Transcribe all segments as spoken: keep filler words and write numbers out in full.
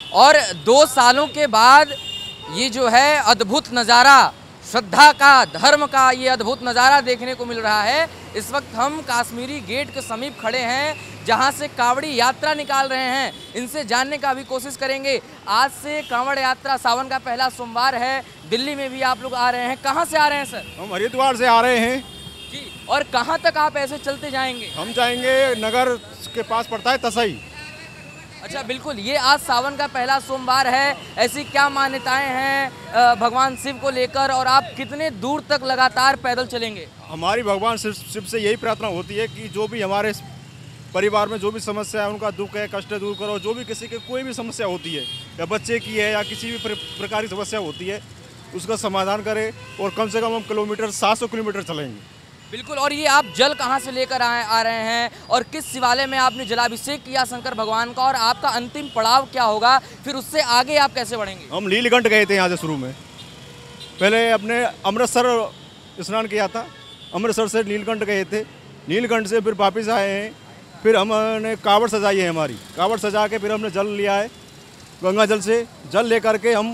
और दो सालों के बाद ये जो है अद्भुत नज़ारा, श्रद्धा का, धर्म का ये अद्भुत नज़ारा देखने को मिल रहा है। इस वक्त हम काश्मीरी गेट के समीप खड़े हैं, जहां से कांवड़ी यात्रा निकाल रहे हैं। इनसे जानने का भी कोशिश करेंगे। आज से कांवड़ यात्रा, सावन का पहला सोमवार है। दिल्ली में भी आप लोग आ रहे हैं, कहां से आ रहे हैं सर? हम हरिद्वार से आ रहे हैं जी। और कहां तक आप ऐसे चलते जाएंगे? हम जाएंगे नगर के पास पड़ता है तसई। अच्छा, बिल्कुल। ये आज सावन का पहला सोमवार है, ऐसी क्या मान्यताएं हैं भगवान शिव को लेकर, और आप कितने दूर तक लगातार पैदल चलेंगे? हमारी भगवान शिव शिव से यही प्रार्थना होती है कि जो भी हमारे परिवार में जो भी समस्या है, उनका दुख है, कष्ट दूर करो। जो भी किसी के कोई भी समस्या होती है, या बच्चे की है या किसी भी प्रकार की समस्या होती है, उसका समाधान करें। और कम से कम हम किलोमीटर सात सौ किलोमीटर चलेंगे। बिल्कुल। और ये आप जल कहाँ से लेकर आए आ रहे हैं, और किस शिवालय में आपने जलाभिषेक किया शंकर भगवान का, और आपका अंतिम पड़ाव क्या होगा, फिर उससे आगे आप कैसे बढ़ेंगे? हम नीलकंठ गए थे यहाँ से शुरू में, पहले अपने अमृतसर स्नान किया था, अमृतसर से नीलकंठ गए थे, नीलकंठ से फिर वापस आए हैं। फिर हमने कावड़ सजाई है, हमारी कावड़ सजा के फिर हमने जल लिया है गंगा जल से। जल ले करके हम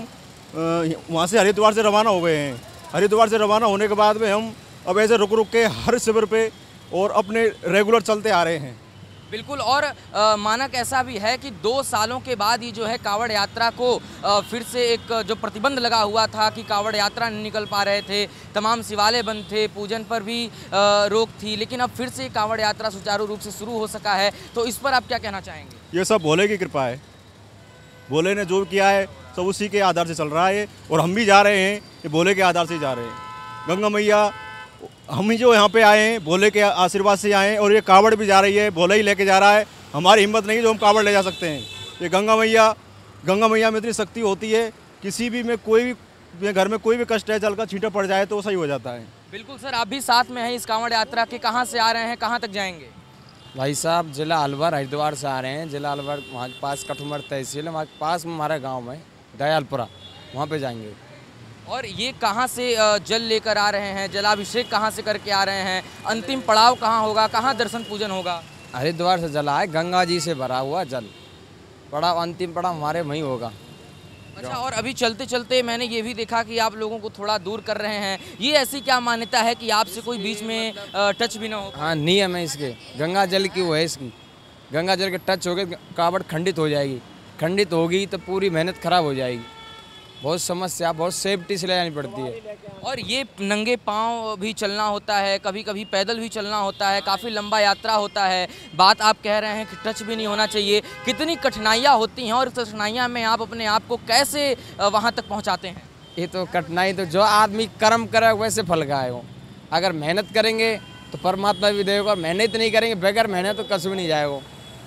वहाँ से हरिद्वार से रवाना हो गए हैं। हरिद्वार से रवाना होने के बाद में हम अब ऐसे रुक रुक के हर शिविर पे और अपने रेगुलर चलते आ रहे हैं। बिल्कुल। और आ, मानक ऐसा भी है कि दो सालों के बाद ये जो है कांवड़ यात्रा को आ, फिर से एक जो प्रतिबंध लगा हुआ था कि कांवड़ यात्रा नहीं निकल पा रहे थे, तमाम शिवालय बंद थे, पूजन पर भी आ, रोक थी, लेकिन अब फिर से कांवड़ यात्रा सुचारू रूप से शुरू हो सका है। तो इस पर आप क्या कहना चाहेंगे? ये सब भोले की कृपा है। भोले ने जो किया है सब उसी के आधार से चल रहा है, और हम भी जा रहे हैं ये भोले के आधार से जा रहे हैं। गंगा मैया, हम ही जो यहाँ पे आए हैं भोले के आशीर्वाद से आए हैं, और ये कावड़ भी जा रही है, भोले ही लेके जा रहा है। हमारी हिम्मत नहीं जो हम कावड़ ले जा सकते हैं। ये गंगा मैया, गंगा मैया में इतनी शक्ति होती है, किसी भी में कोई भी घर में कोई भी कष्ट है, जल का छींटा पड़ जाए तो सही हो जाता है। बिल्कुल सर, आप भी साथ में हैं इस कांवड़ यात्रा के, कहाँ से आ रहे हैं, कहाँ तक जाएंगे? भाई साहब, जिला अलवर हरिद्वार से आ रहे हैं। जिला अलवर वहाँ के पास कठुमर तहसील है, वहाँ के पास में हमारा गाँव है दयालपुरा, वहाँ पे जाएंगे। और ये कहाँ से जल लेकर आ रहे हैं, जलाभिषेक कहाँ से करके आ रहे हैं, अंतिम पड़ाव कहाँ होगा, कहाँ दर्शन पूजन होगा? हरिद्वार से जल है, गंगा जी से भरा हुआ जल। पड़ाव, अंतिम पड़ाव हमारे वहीं होगा। अच्छा। और अभी चलते चलते मैंने ये भी देखा कि आप लोगों को थोड़ा दूर कर रहे हैं, ये ऐसी क्या मान्यता है कि आपसे कोई बीच में टच भी ना हो? हाँ, नियम है इसके, गंगा जल की वो है इसकी। गंगा जल के टच हो गए कावड़ खंडित हो जाएगी, खंडित होगी तो पूरी मेहनत खराब हो जाएगी। बहुत समस्या, बहुत सेफ्टी से ले जानी पड़ती है। और ये नंगे पांव भी चलना होता है, कभी कभी पैदल भी चलना होता है, काफ़ी लंबा यात्रा होता है। बात आप कह रहे हैं कि टच भी नहीं होना चाहिए, कितनी कठिनाइयाँ होती हैं, और इस कठिनाइयाँ में आप अपने आप को कैसे वहाँ तक पहुँचाते हैं? ये तो कठिनाई तो जो आदमी कर्म करे वैसे फल गाएगा। अगर मेहनत करेंगे तो परमात्मा भी देगा, मेहनत नहीं करेंगे बगैर मेहनत तो कभी नहीं जाएगा।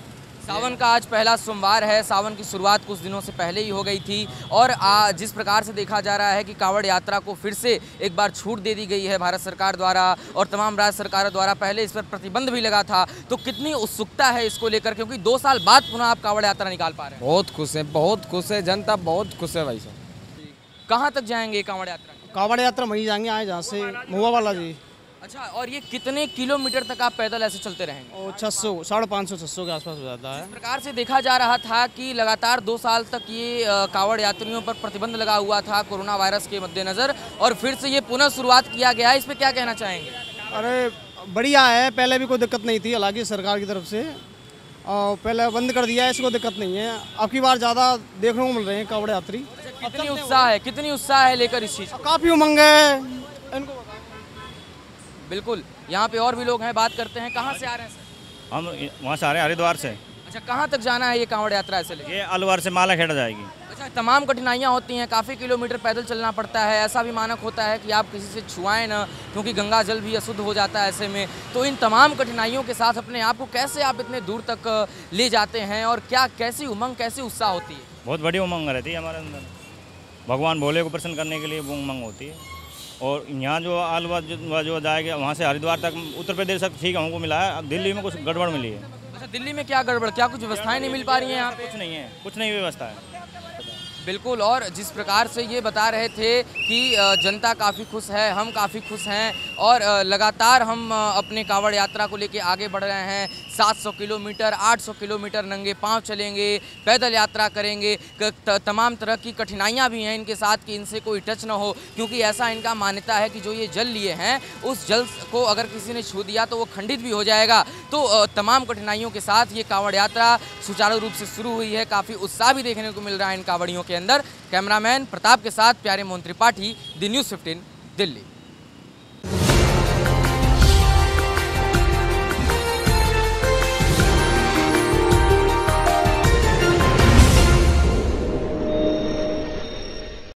सावन का आज पहला सोमवार है। सावन की शुरुआत कुछ दिनों से पहले ही हो गई थी, और आ, जिस प्रकार से देखा जा रहा है कि कांवड़ यात्रा को फिर से एक बार छूट दे दी गई है भारत सरकार द्वारा और तमाम राज्य सरकारों द्वारा। पहले इस पर प्रतिबंध भी लगा था, तो कितनी उत्सुकता है इसको लेकर, क्योंकि दो साल बाद पुनः आप कांवड़ यात्रा निकाल पा रहे हैं? बहुत खुश है, बहुत खुश है, जनता बहुत खुश है भाई साहब। कहाँ तक जाएंगे कांवड़ यात्रा? कांवड़ यात्रा वहीं जाएंगे आए जहाँ से मुआ वाला जी। अच्छा। और ये कितने किलोमीटर तक आप पैदल ऐसे चलते रहेंगे? और छः सौ साढ़े पाँच सौ छः सौ के आसपास हो जाता है। इस प्रकार से देखा जा रहा था कि लगातार दो साल तक ये कांवड़ यात्रियों पर प्रतिबंध लगा हुआ था कोरोना वायरस के मद्देनज़र, और फिर से ये पुनः शुरुआत किया गया है। इस पर क्या कहना चाहेंगे? अरे बढ़िया है, पहले भी कोई दिक्कत नहीं थी, हालांकि सरकार की तरफ से और पहले बंद कर दिया है, इसको दिक्कत नहीं है। अब की बार ज़्यादा देखने को मिल रहे हैं कांवड़ यात्री। कितनी उत्साह है, कितनी उत्साह है लेकर इस चीज़? काफ़ी उमंग है इनको। बिल्कुल। यहाँ पे और भी लोग हैं, बात करते हैं। कहाँ से आ रहे हैं सर? हम वहाँ से आ रहे हैं हरिद्वार से। अच्छा। कहाँ तक जाना है ये कांवड़ यात्रा ऐसे लेके? ये अलवर से मालाखेड़ा जाएगी। अच्छा। तमाम कठिनाइयाँ होती हैं, काफ़ी किलोमीटर पैदल चलना पड़ता है, ऐसा भी मानक होता है कि आप किसी से छुआएं ना, क्योंकि गंगा जल भी अशुद्ध हो जाता है ऐसे में। तो इन तमाम कठिनाइयों के साथ अपने आप को कैसे आप इतने दूर तक ले जाते हैं, और क्या कैसी उमंग, कैसी उत्साह होती है? बहुत बड़ी उमंग रहती है हमारे अंदर, भगवान भोले को प्रसन्न करने के लिए वो उमंग होती है। और यहाँ जो अलवर जो, जो जाएगा वहाँ से हरिद्वार तक, उत्तर प्रदेश तक ठीक हमको मिला है, अब दिल्ली में कुछ गड़बड़ मिली है। अच्छा। दिल्ली में क्या गड़बड़, क्या कुछ व्यवस्थाएं नहीं मिल पा रही हैं यहाँ पे? कुछ नहीं है, कुछ नहीं व्यवस्था है। बिल्कुल। और जिस प्रकार से ये बता रहे थे कि जनता काफ़ी खुश है, हम काफ़ी खुश हैं, और लगातार हम अपने कांवड़ यात्रा को लेके आगे बढ़ रहे हैं। सात सौ किलोमीटर, आठ सौ किलोमीटर नंगे पांव चलेंगे, पैदल यात्रा करेंगे। तमाम तरह की कठिनाइयां भी हैं इनके साथ कि इनसे कोई टच ना हो, क्योंकि ऐसा इनका मान्यता है कि जो ये जल लिए हैं उस जल को अगर किसी ने छू दिया तो वो खंडित भी हो जाएगा। तो तमाम कठिनाइयों के साथ ये कांवड़ यात्रा सुचारू रूप से शुरू हुई है। काफ़ी उत्साह भी देखने को मिल रहा है इन कांवड़ियों के अंदर। कैमरामैन प्रताप के साथ Pyare Mohan Tripathi, the news fifteen, Delhi.